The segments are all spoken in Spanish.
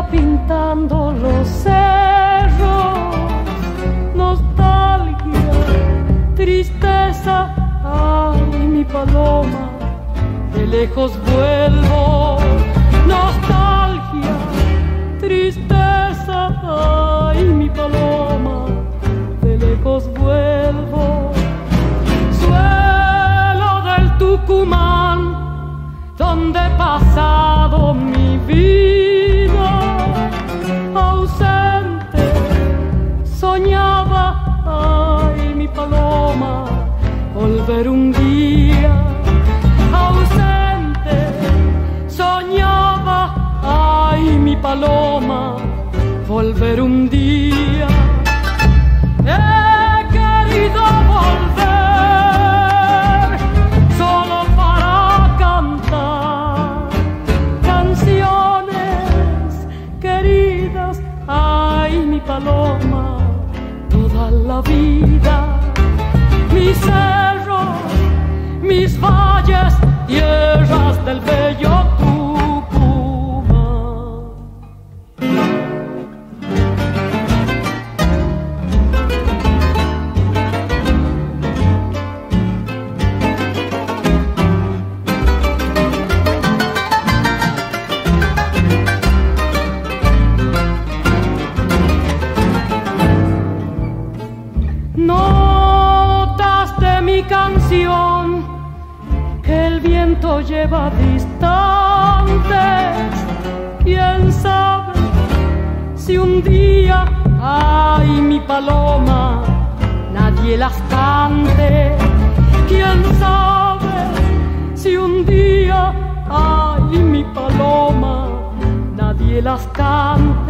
pintando los cerros, nostalgia, tristeza, ay mi paloma, de lejos vuelvo. Nostalgia, tristeza, ay mi paloma, de lejos vuelvo. Suelo del Tucumán, donde he pasado mi vida, ausente, soñaba, ay mi paloma, volver un día. Ausente, soñaba, ay mi paloma, volver un día. He querido volver solo para cantar canciones queridas, ay mi paloma, toda la vida. Mis cerros, mis valles, tierras del bello Tucumán. Notas de mi canción que el viento lleva distantes. Quién sabe si un día, ay mi paloma, nadie las cante. Quién sabe si un día, ay mi paloma, nadie las cante.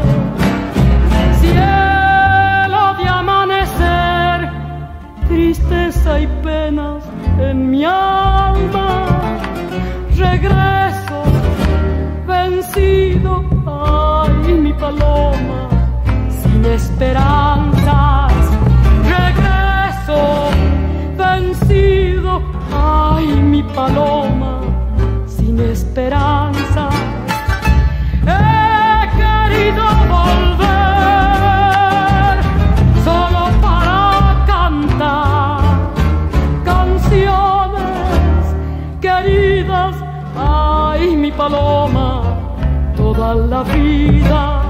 Cielo de amanecer, tristeza y penas en mi alma, regreso vencido, ay mi paloma, sin esperanzas. Regreso vencido, ay mi paloma, sin esperanzas. He querido volver solo para cantar canciones queridas, ay mi paloma, toda la vida.